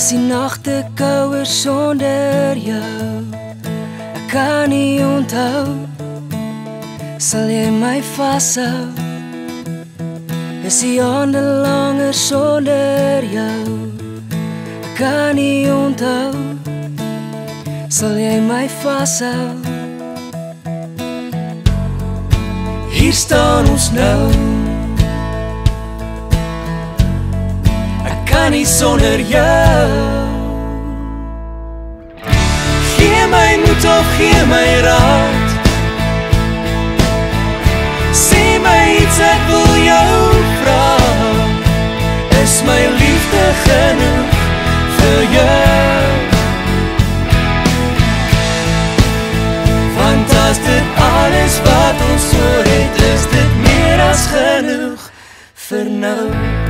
Is die nagte kouer sonder jou? Ek kan nie onthou. Sal jy my vashou? Is die aande langer sonder jou? Ek kan nie onthou. Sal jy my vashou? Hier staan ons nou. Ek kan nie sonder jou. Gee my moed of gee my raad. Sê my iets, ek wil jou vra. Is my liefde genoeg vir jou? Want as dit alles wat ons oor het, is dit meer as genoeg vir nou.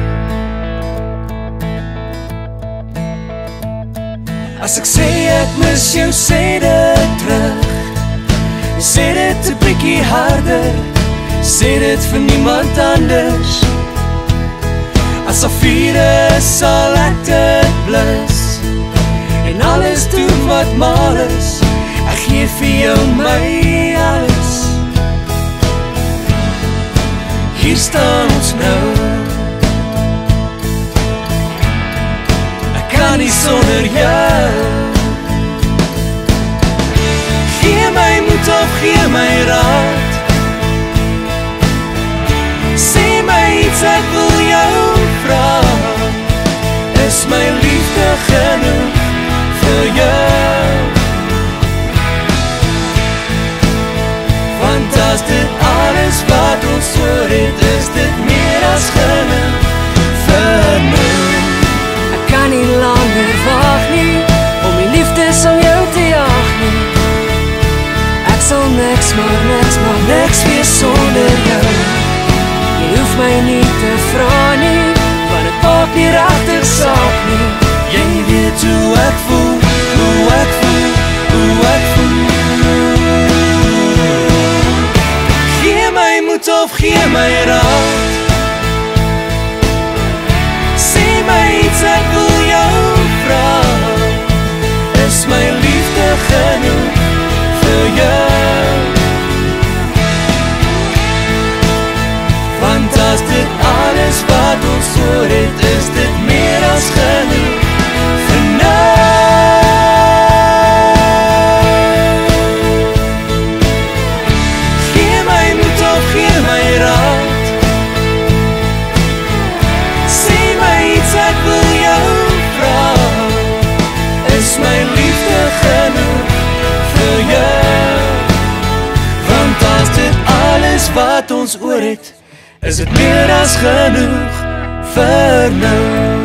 As ek sê ek mis jou, sê dit terug. Sê dit 'n bietjie harder. Sê dit vir niemand anders. As al vierde sal ek dit blus en alles doen wat mal is. Ek gee vir jou my alles. Hier staan ons nou. Ek kan nie sonder jou. Gee my moed of gee my raad. Sê my iets, ek wil jou vra. Is my liefde genoeg vir jou? Want as dit alles wat ons oor het, is dit meer as genoeg vir my. Ek kan nie langer wag nie, om die liefde sal jou te jag nie. Ek sal niks wees sonder jou. Jy hoef my nie te vra nie, want het maak nie regtig saak nie. Jy weet hoe ek voel, hoe ek voel, hoe ek voel. Gee my moed of gee my raad. Sê my iets, ek wil jou vra. Is my liefde genoeg vir jou? Want as dit alles wat ons oor het, is dit meer as genoeg vir nou. Gee my moed of gee my raad. Sê my iets, ek wil jou vra. Is my liefde genoeg vir jou? Want as dit alles wat ons oor het, is het meer as genoeg vir nou.